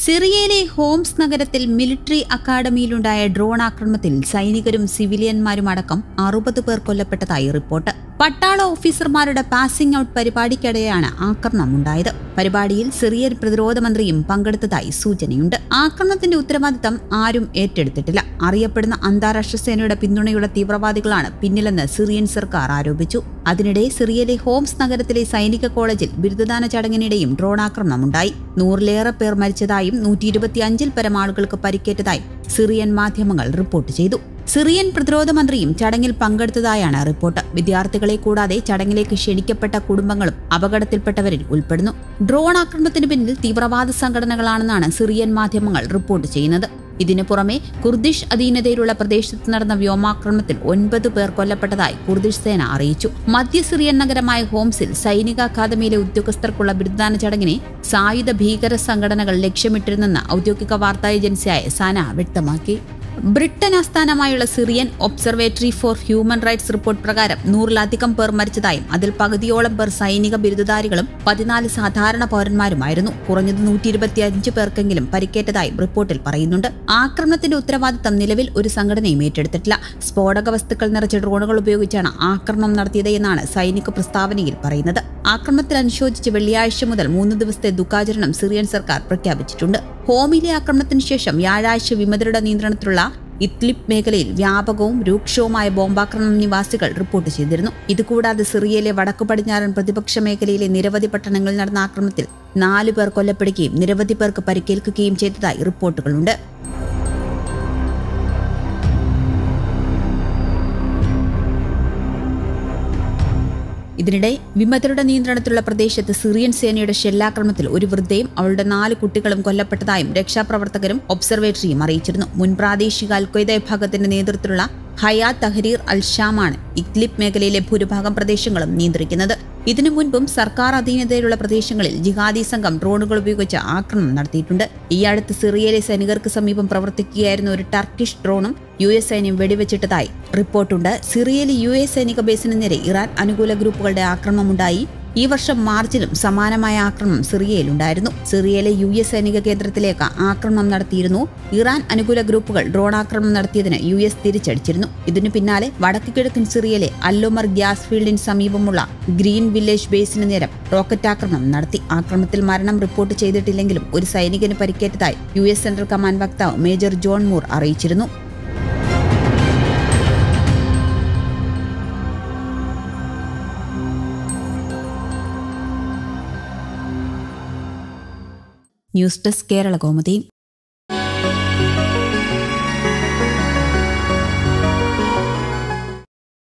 സിറിയയിലെ ഹോംസ് നഗരത്തിൽ military അക്കാദമിയിലുണ്ടായ drone ആക്രമണത്തിൽ സൈനികരും സിവിലിയന്മാരും അടക്കം 60 പേർ കൊല്ലപ്പെട്ടതായി റിപ്പോർട്ട്. പട്ടാള ഓഫീസർമാരുടെ പാസിംഗ് ഔട്ട് പരിപാടിക്കിടെയാണ് ആക്രമണമുണ്ടായത്. പരിപാടിയിൽ സിറിയൻ പ്രതിരോധ മന്ത്രിയും പങ്കെടുത്തതായി സൂചനയുണ്ട്. ആക്രമണത്തിന്റെ ഉത്തരവാദിത്തം ആരും ഏറ്റെടുത്തിട്ടില്ല. അറിയപ്പെടുന്ന അന്താരാഷ്ട്ര സേനയുടെ പിന്തുണയുള്ള തീവ്രവാദികളാണ് പിന്നിലെന്ന് സിറിയൻ സർക്കാർ ആരോപിച്ചു. അതിനിടെ സിറിയയിലെ ഹോംസ് നഗരത്തിലെ സൈനിക കോളേജിൽ ബിരുദദാന ചടങ്ങിനിടെയും ഡ്രോൺ ആക്രമണമുണ്ടായി. 100-ലേറെ പേർ മരിച്ചതായും 125-ൽ പരം ആളുകൾക്ക് പരിക്കേറ്റതായും സിറിയൻ മാധ്യമങ്ങൾ റിപ്പോർട്ട് ചെയ്തു. സിറിയൻ പ്രതിരോധ മന്ത്രിയും ചടങ്ങിൽ പങ്കെടുത്തതായാണ് റിപ്പോർട്ട്. വിദ്യാർത്ഥികളെ കൂടാതെ ചടങ്ങിലേക്ക് ക്ഷണിക്കപ്പെട്ട കുടുംബങ്ങളും അപകടത്തിൽപ്പെട്ടവരിൽ ഉൾപ്പെടുന്നു. ഡ്രോൺ ആക്രമണത്തിന് പിന്നിൽ തീവ്രവാദ സംഘടനകളാണെന്നാണ് സിറിയൻ മാധ്യമങ്ങൾ റിപ്പോർട്ട് ചെയ്യുന്നത്. ഇതിനു പുറമെ കുർദിഷ് അധീനതയിലുള്ള പ്രദേശത്ത് നടന്ന വ്യോമാക്രമണത്തിൽ 9 പേർ കൊല്ലപ്പെട്ടതായി കുർദിഷ് സേന അറിയിച്ചു. മധ്യ സിറിയൻ നഗരമായ ഹോംസിൽ സൈനിക അക്കാദമിയിലെ ഉദ്യോഗസ്ഥർക്കുള്ള ബിരുദദാന ചടങ്ങിനെ സായുധ ഭീകര സംഘടനകൾ ലക്ഷ്യമിട്ടിരുന്നെന്ന് ഔദ്യോഗിക വാർത്താ ഏജൻസിയായ സാന വ്യക്തമാക്കി. ബ്രിട്ടൻ ആസ്ഥാനമായുള്ള Syrian observatory for human rights report പ്രകാരം 100-ലധികം പേർ മരിച്ചതായും അതിൽ പകുതിയോളം പേർ സൈനിക ബിരുദധാരികളും 14 സാധാരണ പൗരന്മാരുമായിരുന്നു. കുറഞ്ഞത് 125 പേർക്കെങ്കിലും പരിക്കേറ്റതായും റിപ്പോർട്ടിൽ പറയുന്നുണ്ട്. ആക്രമണത്തിന്റെ ഉത്തരവാദിത്തം നിലവിൽ ഒരു സംഘടനയും ഏറ്റെടുത്തിട്ടില്ല. സ്ഫോടക വസ്തുക്കൾ നിറച്ച ഡ്രോണുകൾ ഉപയോഗിച്ചാണ് ആക്രമണം നടത്തിയത് എന്നാണ് സൈനിക പ്രസ്താവനയിൽ പറയുന്നത്. ആക്രമണത്തിൽ അനുശോചിച്ച് വെള്ളിയാഴ്ച മുതൽ 3 ദിവസത്തെ ദുഃഖാചരണം സിറിയൻ സർക്കാർ പ്രഖ്യാപിച്ചിട്ടുണ്ട്. ഹോമിലെ ആക്രമണത്തിന് ശേഷം വ്യാഴാഴ്ച വിമതരുടെ നിയന്ത്രണത്തിലുള്ള ഇദ്ലിബ് മേഖലയിൽ വ്യാപകവും രൂക്ഷവുമായ ബോംബാക്രമണം നിവാസികൾ റിപ്പോർട്ട് ചെയ്തിരുന്നു. ഇതുകൂടാതെ സിറിയയിലെ വടക്കു പടിഞ്ഞാറൻ പ്രതിപക്ഷ മേഖലയിലെ നിരവധി പട്ടണങ്ങളിൽ നടന്ന ആക്രമണത്തിൽ 4 പേർ കൊല്ലപ്പെടുകയും നിരവധി പേർക്ക് പരിക്കേൽക്കുകയും ചെയ്തതായി റിപ്പോർട്ടുകളുണ്ട്. ഇതിനിടെ വിമതരുടെ നിയന്ത്രണത്തിലുള്ള പ്രദേശത്ത് സിറിയൻ സേനയുടെ ഷെല്ലാക്രമണത്തിൽ ഒരു വൃദ്ധയും അവളുടെ 4 കുട്ടികളും കൊല്ലപ്പെട്ടതായും രക്ഷാപ്രവർത്തകരും ഒബ്സർവേറ്ററിയും അറിയിച്ചിരുന്നു. മുൻ പ്രാദേശിക അൽഖ്വയ്ദ വിഭാഗത്തിന്റെ നേതൃത്വത്തിലുള്ള ഹയാ തഹരീർ അൽ-ഷാമാണ് ഇദ്ലിബ് മേഖലയിലെ ഭൂരിഭാഗം പ്രദേശങ്ങളും നിയന്ത്രിക്കുന്നത്. ഇതിനു മുൻപും സർക്കാർ അധീനതയിലുള്ള പ്രദേശങ്ങളിൽ ജിഹാദി സംഘം ഡ്രോണുകൾ ഉപയോഗിച്ച് ആക്രമണം നടത്തിയിട്ടുണ്ട്. ഈ അടുത്ത് സിറിയയിലെ സൈനികർക്ക് സമീപം പ്രവർത്തിക്കുകയായിരുന്ന ഒരു ടർക്കിഷ് ഡ്രോണും US സൈന്യം വെടിവെച്ചിട്ടതായി റിപ്പോർട്ടുണ്ട്. സിറിയയിലെ US സൈനിക ബേസിന് നേരെ ഇറാൻ അനുകൂല ഗ്രൂപ്പുകളുടെ ആക്രമണമുണ്ടായി. ഈ വർഷം മാർച്ചിലും സമാനമായ ആക്രമണം സിറിയയിലുണ്ടായിരുന്നു. സിറിയയിലെ US സൈനിക കേന്ദ്രത്തിലേക്ക് ആക്രമണം നടത്തിയിരുന്നു. ഇറാൻ അനുകൂല ഗ്രൂപ്പുകൾ ഡ്രോൺ ആക്രമണം നടത്തിയതിന് US തിരിച്ചടിച്ചിരുന്നു. ഇതിനു പിന്നാലെ വടക്കു കിഴക്കൻ സിറിയയിലെ അല്ലുമർ ഗ്യാസ് ഫീൽഡിന് സമീപമുള്ള ഗ്രീൻ വില്ലേജ് ബേസിന് നേരം റോക്കറ്റ് ആക്രമണം നടത്തി. ആക്രമണത്തിൽ മരണം റിപ്പോർട്ട് ചെയ്തിട്ടില്ലെങ്കിലും ഒരു സൈനികന് പരിക്കേറ്റതായി US സെൻട്രൽ കമാൻഡ് വക്താവ് മേജർ ജോൺ മൂർ അറിയിച്ചിരുന്നു. News desk Keralakaumudi.